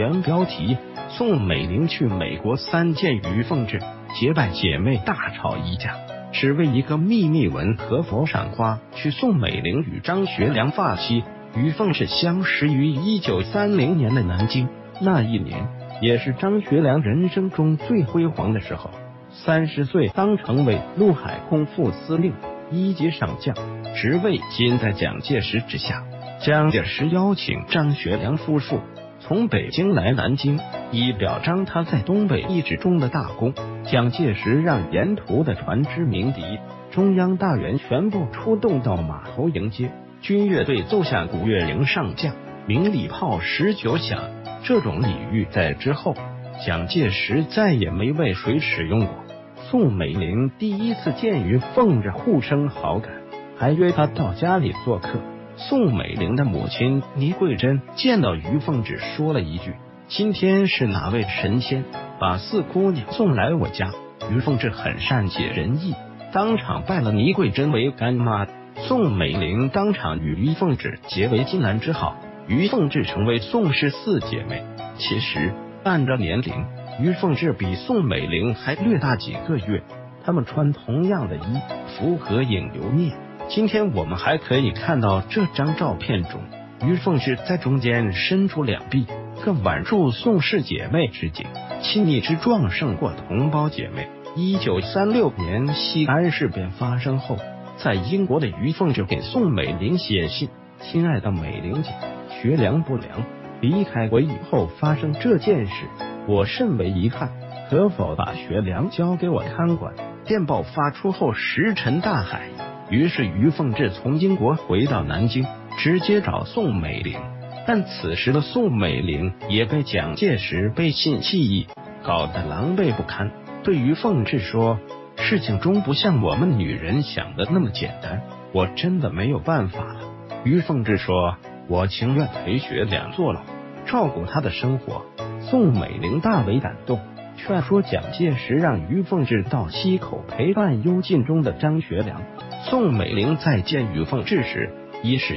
原标题：宋美龄去美国3见于凤至，结拜姐妹大吵一架，只为一个秘密文和佛赏花。去宋美龄与张学良发妻于凤至相识于1930年的南京，那一年也是张学良人生中最辉煌的时候。30岁当成为陆海空副司令，1级上将，职位仅在蒋介石之下。蒋介石邀请张学良夫妇从北京来南京，以表彰他在东北一直中的大功。蒋介石让沿途的船只鸣笛，中央大员全部出动到码头迎接，军乐队奏下古乐迎上将，鸣礼炮19响。这种礼遇在之后蒋介石再也没为谁使用过。宋美龄第一次见于凤至，互生好感，还约他到家里做客。宋美龄的母亲倪桂珍见到于凤至，说了一句：“今天是哪位神仙把4姑娘送来我家？”于凤至很善解人意，当场拜了倪桂珍为干妈。宋美龄当场与于凤至结为金兰之好，于凤至成为宋氏4姐妹。其实按照年龄，于凤至比宋美龄还略大几个月，她们穿同样的衣服，合影留念。今天我们还可以看到这张照片中，于凤至在中间伸出2臂，更挽住宋氏姐妹之颈，亲昵之状胜过同胞姐妹。1936年西安事变发生后，在英国的于凤至给宋美龄写信：“亲爱的美龄姐，学良不良，离开我以后发生这件事，我甚为遗憾，可否把学良交给我看管？”电报发出后石沉大海。于是于凤至从英国回到南京，直接找宋美龄。但此时的宋美龄也被蒋介石背信弃义搞得狼狈不堪，对于凤至说：“事情终不像我们女人想的那么简单，我真的没有办法了。”于凤至说：“我情愿陪学良坐牢，照顾他的生活。”宋美龄大为感动，劝说蒋介石让于凤至到西口陪伴幽禁中的张学良。宋美龄再见于凤至时，已是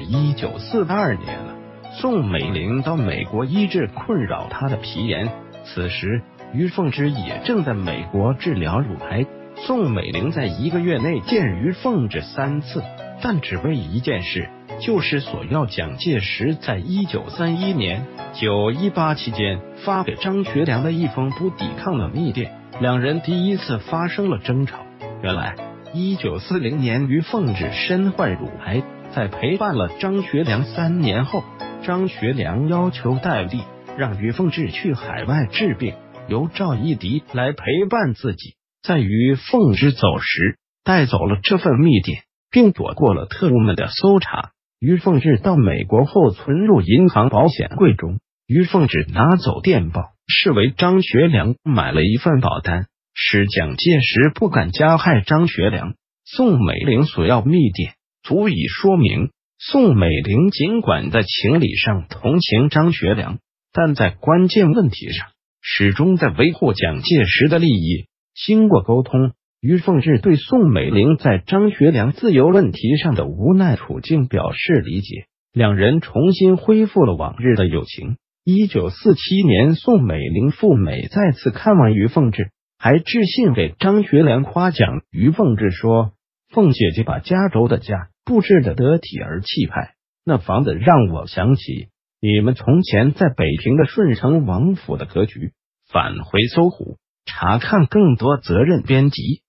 1942年了。宋美龄到美国医治困扰她的皮炎，此时于凤至也正在美国治疗乳癌。宋美龄在1个月内见于凤至3次，但只为一件事，就是索要蒋介石在1931年9·18期间发给张学良的一封不抵抗的密电。两人第一次发生了争吵。原来1940年于凤至身患乳癌，在陪伴了张学良3年后，张学良要求戴笠让于凤至去海外治病，由赵一荻来陪伴自己。在于凤至走时，带走了这份密电，并躲过了特务们的搜查。于凤至到美国后存入银行保险柜中，于凤至拿走电报，视为张学良买了一份保单，使蒋介石不敢加害张学良。宋美龄索要密电，足以说明宋美龄尽管在情理上同情张学良，但在关键问题上始终在维护蒋介石的利益。经过沟通，于凤至对宋美龄在张学良自由问题上的无奈处境表示理解，两人重新恢复了往日的友情。1947年，宋美龄赴美再次看望于凤至，还致信给张学良夸奖于凤至说：“凤姐姐把加州的家布置得得体而气派，那房子让我想起你们从前在北平的顺城王府的格局。”返回搜狐查看更多责任编辑。